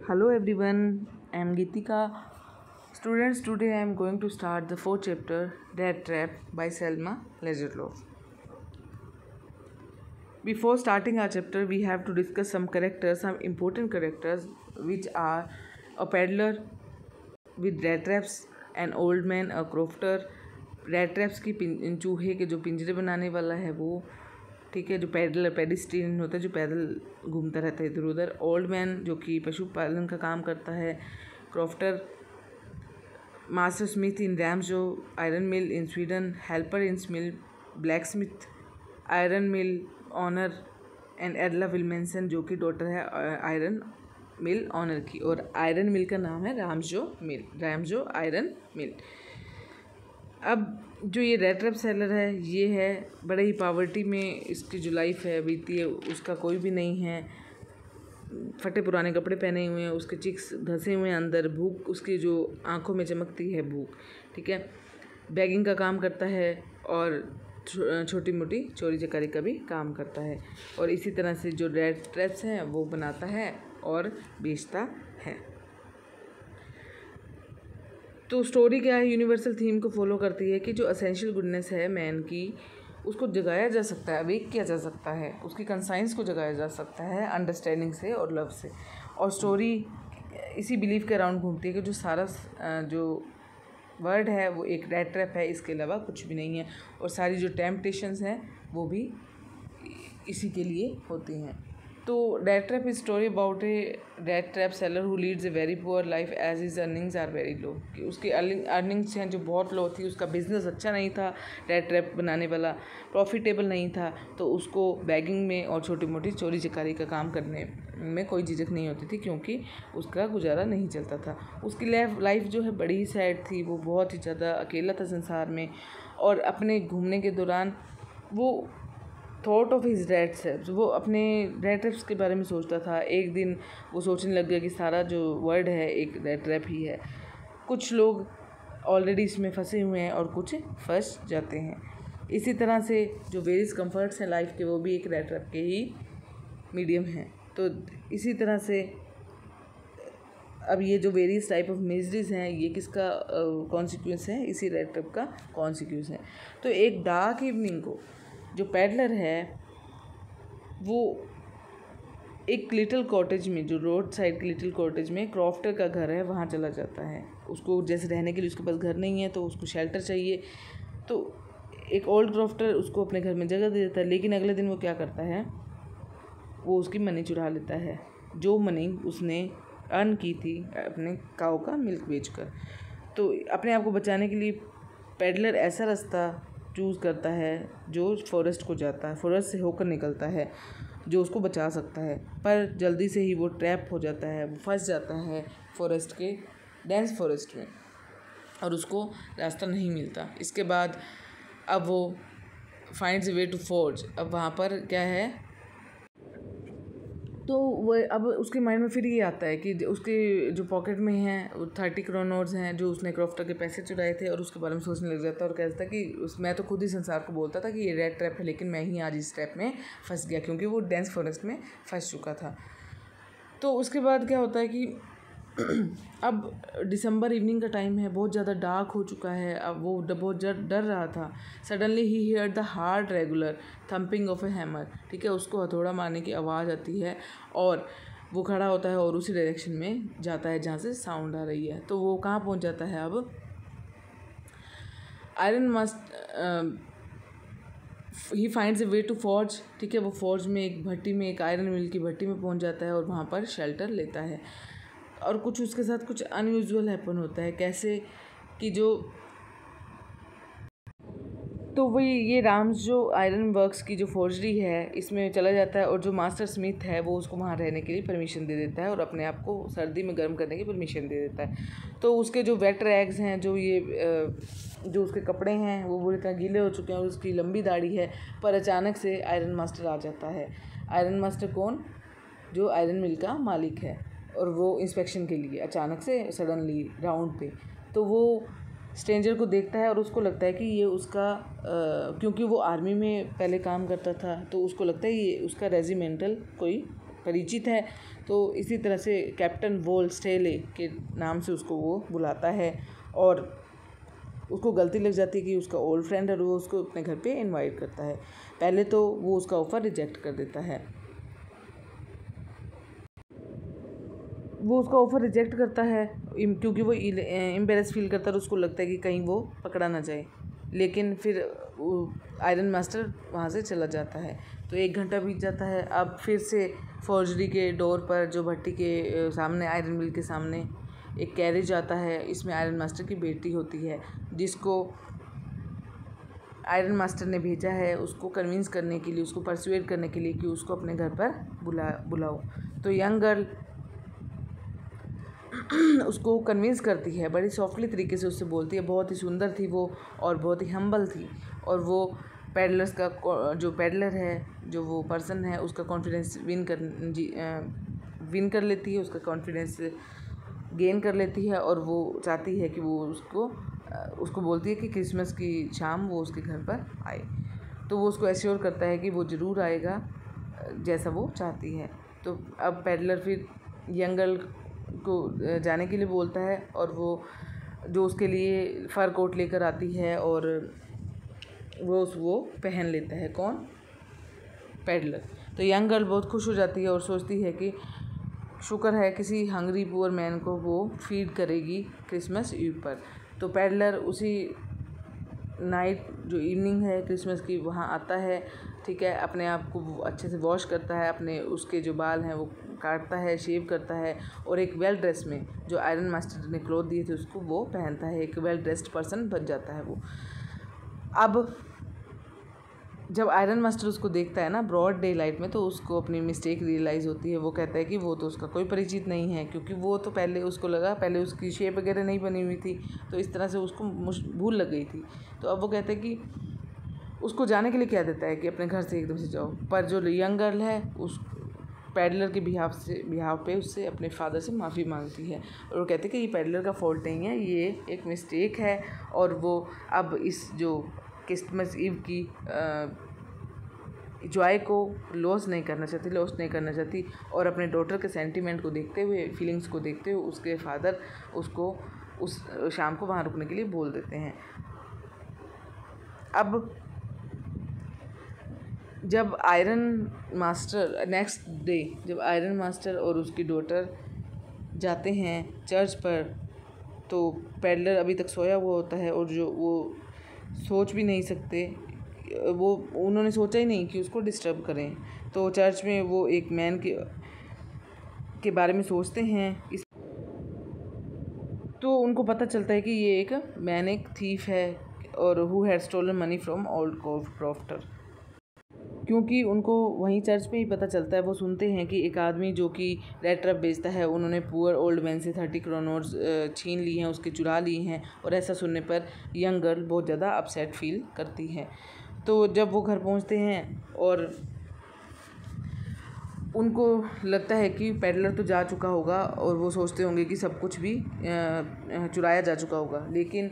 Hello everyone, I am Geetika. Students, today I am going to start the fourth chapter, Rat Trap by Selma Lagerlof. Before starting our chapter, we have to discuss some characters, some important characters, which are a peddler with rat traps, an old man, a crofter. rat traps की चूहे के जो पिंजरे बनाने वाला है वो, ठीक है, जो पेडिस्ट्रियन होता है, जो पैदल घूमता रहता है इधर उधर। ओल्ड मैन जो कि पशुपालन का काम करता है। Crofter, master smith in Ramsjo iron mill in Sweden, helper in mill, blacksmith iron mill owner, and Edla Willmansson जो कि डॉटर है आयरन मिल ऑनर की। और आयरन मिल का नाम है रैम्सजो आयरन मिल। अब जो ये रेड ट्रैप सेलर है, ये है बड़े ही पावर्टी में इसकी जो लाइफ है बीती है, उसका कोई भी नहीं है। फटे पुराने कपड़े पहने हुए हैं, उसके चिक्स धंसे हुए हैं अंदर, भूख उसकी जो आंखों में चमकती है भूख, ठीक है। बैगिंग का काम करता है और छोटी मोटी चोरी चकारी का भी काम करता है। और इसी तरह से जो रेड ट्रैप्स हैं वो बनाता है और बेचता है। तो स्टोरी क्या है, यूनिवर्सल थीम को फॉलो करती है कि जो असेंशियल गुडनेस है मैन की, उसको जगाया जा सकता है, अवेक किया जा सकता है, उसकी कंसाइंस को जगाया जा सकता है अंडरस्टैंडिंग से और लव से। और स्टोरी इसी बिलीफ के अराउंड घूमती है कि जो सारा जो वर्ड है वो एक रेड ट्रैप है, इसके अलावा कुछ भी नहीं है। और सारी जो टेम्पटेशंस हैं वो भी इसी के लिए होती हैं। तो rat trap is story about a rat trap seller who leads a very poor life as his earnings are very low. कि उसकी अर्निंग्स हैं जो बहुत लो थी, उसका बिजनेस अच्छा नहीं था, रेड ट्रैप बनाने वाला प्रॉफिटेबल नहीं था, तो उसको बैगिंग में और छोटी मोटी चोरी चकारी का काम करने में कोई झिझक नहीं होती थी, क्योंकि उसका गुजारा नहीं चलता था। उसकी लाइफ जो है बड़ी ही सैड थी, वो बहुत ही ज़्यादा अकेला था संसार में। और अपने घूमने के दौरान वो thought of his rat traps, वो अपने रेड ट्रैप्स के बारे में सोचता था। एक दिन वो सोचने लग गया कि सारा जो वर्ल्ड है एक रेड ट्रैप ही है। कुछ लोग ऑलरेडी इसमें फंसे हुए हैं और कुछ फंस जाते हैं। इसी तरह से जो वेरियस कंफर्ट्स हैं लाइफ के, वो भी एक रेड ट्रैप के ही मीडियम हैं। तो इसी तरह से अब ये जो वेरियस टाइप ऑफ मिजरीज हैं, ये किसका कॉन्सिक्वेंस है, इसी रेड ट्रैप का कॉन्सिक्वेंस है। तो एक डार्क इवनिंग को जो पैडलर है वो एक लिटिल कॉटेज में, जो रोड साइड की लिटिल कॉटेज में क्रॉफ्टर का घर है, वहाँ चला जाता है। उसको जैसे रहने के लिए उसके पास घर नहीं है, तो उसको शेल्टर चाहिए। तो एक ओल्ड क्रॉफ्टर उसको अपने घर में जगह दे देता है, लेकिन अगले दिन वो क्या करता है, वो उसकी मनी चुरा लेता है, जो मनी उसने अर्न की थी अपने काऊ का मिल्क बेचकर। तो अपने आप को बचाने के लिए पैडलर ऐसा रास्ता चूज़ करता है जो फॉरेस्ट को जाता है, फॉरेस्ट से होकर निकलता है, जो उसको बचा सकता है। पर जल्दी से ही वो ट्रैप हो जाता है, वो फंस जाता है फॉरेस्ट के डेंस फॉरेस्ट में, और उसको रास्ता नहीं मिलता। इसके बाद अब वो finds a way to forge. अब वहाँ पर क्या है, तो वो अब उसके माइंड में फिर ये आता है कि उसके जो पॉकेट में हैं 30 क्रोनोर्स हैं जो उसने क्रॉफ्टर के पैसे चुराए थे, और उसके बारे में सोचने लग जाता है और कहता है कि मैं तो खुद ही संसार को बोलता था कि ये रेड ट्रैप है, लेकिन मैं ही आज इस ट्रैप में फंस गया, क्योंकि वो डेंस फॉरेस्ट में फंस चुका था। तो उसके बाद क्या होता है कि अब दिसंबर इवनिंग का टाइम है, बहुत ज़्यादा डार्क हो चुका है। अब वो बहुत डर रहा था। Suddenly he hear the hard regular thumping of a hammer, ठीक है, उसको हथौड़ा मारने की आवाज़ आती है, और वो खड़ा होता है और उसी डायरेक्शन में जाता है जहाँ से साउंड आ रही है। तो वो कहाँ पहुँच जाता है, अब iron must he finds a way to forge, ठीक है, वो फॉर्ज में एक भट्टी में, एक आयरन मिल की भट्टी में पहुँच जाता है और वहाँ पर शेल्टर लेता है। और कुछ उसके साथ कुछ अनयूजुअल हैपन होता है, कैसे कि जो तो वही ये राम्स जो आयरन वर्क्स की जो फोर्जरी है इसमें चला जाता है, और जो मास्टर स्मिथ है वो उसको वहाँ रहने के लिए परमिशन दे देता है और अपने आप को सर्दी में गर्म करने की परमिशन दे देता है। तो उसके जो वेट रैग्स हैं, जो ये जो उसके कपड़े हैं वो बुरी तरह गीले हो चुके हैं, और उसकी लंबी दाढ़ी है। पर अचानक से आयरन मास्टर आ जाता है। आयरन मास्टर कौन, जो आयरन मिल का मालिक है, और वो इंस्पेक्शन के लिए अचानक से सडनली राउंड पे। तो वो स्ट्रेंजर को देखता है और उसको लगता है कि ये उसका क्योंकि वो आर्मी में पहले काम करता था, तो उसको लगता है ये उसका रेजिमेंटल कोई परिचित है, तो इसी तरह से कैप्टन वोल स्टेले के नाम से उसको वो बुलाता है और उसको गलती लग जाती है कि उसका ओल्ड फ्रेंड है, वो उसको अपने घर पे इनवाइट करता है। पहले तो वो उसका ऑफ़र रिजेक्ट कर देता है, वो उसका ऑफ़र रिजेक्ट करता है क्योंकि वो एम्बेरस फील करता है और उसको लगता है कि कहीं वो पकड़ा ना जाए। लेकिन फिर आयरन मास्टर वहाँ से चला जाता है। तो 1 घंटा बीत जाता है। अब फिर से फौजरी के डोर पर, जो भट्टी के सामने, आयरन मिल के सामने एक कैरेज आता है। इसमें आयरन मास्टर की बेटी होती है, जिसको आयरन मास्टर ने भेजा है उसको कन्विंस करने के लिए, उसको परसुएड करने के लिए कि उसको अपने घर पर बुलाओ। तो यंग गर्ल उसको कन्विंस करती है, बड़ी सॉफ्टली तरीके से उससे बोलती है। बहुत ही सुंदर थी वो और बहुत ही हम्बल थी, और वो पैडलर्स का जो पैडलर है, जो वो पर्सन है, उसका कॉन्फिडेंस विन कर लेती है, उसका कॉन्फिडेंस गेन कर लेती है। और वो चाहती है कि वो उसको बोलती है कि क्रिसमस की शाम वो उसके घर पर आए। तो वो उसको एश्योर करता है कि वो ज़रूर आएगा जैसा वो चाहती है। तो अब पैडलर फिर यंग गर्ल को जाने के लिए बोलता है, और वो जो उसके लिए फ़र कोट लेकर आती है और वो पहन लेता है। कौन? पैडलर। तो यंग गर्ल बहुत खुश हो जाती है और सोचती है कि शुक्र है किसी हंग्री पुअर मैन को वो फीड करेगी क्रिसमस ईव पर। तो पैडलर उसी नाइट, जो इवनिंग है क्रिसमस की, वहाँ आता है। ठीक है, अपने आप को वो अच्छे से वॉश करता है, अपने उसके जो बाल हैं वो काटता है, शेव करता है, और एक वेल ड्रेस में, जो आयरन मास्टर ने क्लॉथ दिए थे उसको वो पहनता है। एक वेल ड्रेस्ड पर्सन बन जाता है वो। अब जब आयरन मास्टर उसको देखता है ना ब्रॉड डे लाइट में, तो उसको अपनी मिस्टेक रियलाइज़ होती है। वो कहता है कि वो तो उसका कोई परिचित नहीं है, क्योंकि वो तो पहले उसको लगा, पहले उसकी शेप वगैरह नहीं बनी हुई थी, तो इस तरह से उसको भूल लग गई थी। तो अब वो कहता है कि उसको जाने के लिए कह देता है कि अपने घर से एकदम से जाओ। पर जो यंग गर्ल है उस पैडलर के बिहाव पे उससे अपने फादर से माफ़ी मांगती है, और वो कहते हैं कि ये पैडलर का फॉल्ट नहीं है, ये एक मिस्टेक है। और वो अब इस जो क्रिसमस ईव की जॉय को लॉस नहीं करना चाहती, और अपने डॉटर के सेंटीमेंट को देखते हुए, फीलिंग्स को देखते हुए, उसके फादर उसको उस शाम को वहाँ रुकने के लिए बोल देते हैं। अब जब आयरन मास्टर नेक्स्ट डे, जब आयरन मास्टर और उसकी डॉटर जाते हैं चर्च पर, तो पैडलर अभी तक सोया हुआ होता है, और जो वो सोच भी नहीं सकते, उन्होंने सोचा ही नहीं कि उसको डिस्टर्ब करें। तो चर्च में वो एक मैन के बारे में सोचते हैं। तो उनको पता चलता है कि ये एक मैन एक थीफ है, और who had stolen money from old crofter. क्योंकि उनको वहीं चर्च में ही पता चलता है, वो सुनते हैं कि एक आदमी जो कि रेड ट्रैप बेचता है, उन्होंने पुअर ओल्ड मैन से 30 क्रोनर्स छीन ली हैं, उसके चुरा लिए हैं। और ऐसा सुनने पर यंग गर्ल बहुत ज़्यादा अपसेट फील करती है। तो जब वो घर पहुंचते हैं और उनको लगता है कि पैडलर तो जा चुका होगा, और वो सोचते होंगे कि सब कुछ भी चुराया जा चुका होगा, लेकिन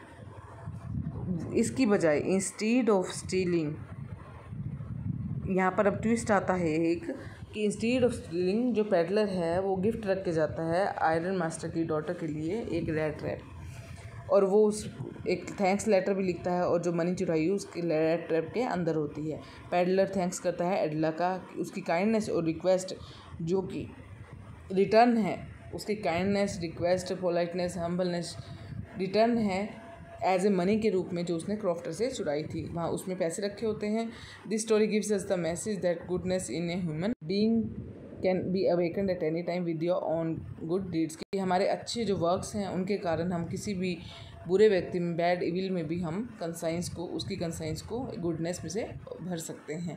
इसकी बजाय इंस्टीड ऑफ स्टीलिंग, यहाँ पर अब ट्विस्ट आता है एक, कि इंस्टीड ऑफ स्टीलिंग जो पैडलर है वो गिफ्ट रख के जाता है आयरन मास्टर की डॉटर के लिए एक रेड ट्रैप, और वो उस एक थैंक्स लेटर भी लिखता है, और जो मनी चुराई है उसके रेड ट्रैप के अंदर होती है। पैडलर थैंक्स करता है एडला का, उसकी काइंडनेस और रिक्वेस्ट, जो कि रिटर्न है, उसकी kindness, request, politeness, humbleness return है एज ए मनी के रूप में, जो उसने क्रॉफ्टर से चुराई थी। वहाँ उसमें पैसे रखे होते हैं। This story gives us the message that goodness in a human being can be awakened at any time with your own good deeds. कि हमारे अच्छे जो वर्क्स हैं उनके कारण हम किसी भी बुरे व्यक्ति में, बैड इविल में भी हम उसकी कंसाइंस को गुडनेस में से भर सकते हैं।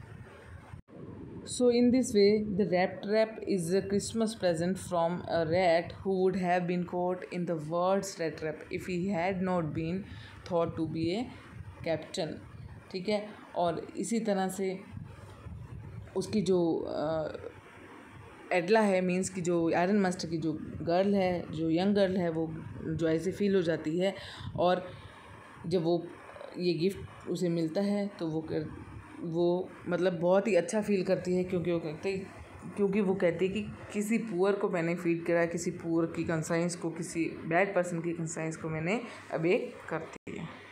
So in this way, the rat trap is a Christmas present from a rat who would have been caught in the world's rat trap if he had not been thought to be a captain। ठीक है, और इसी तरह से उसकी जो एडला है, means की जो आयरन मास्टर की जो गर्ल है, जो यंग गर्ल है, वो जो ऐसे फील हो जाती है, और जब वो ये गिफ्ट उसे मिलता है तो वो मतलब बहुत ही अच्छा फील करती है, क्योंकि वो कहते क्योंकि वो कहती है कि किसी पुअर को मैंने फीड करा, किसी पुअर की कंसाइंस को, किसी बैड पर्सन की कंसाइंस को मैंने अवेक करती है।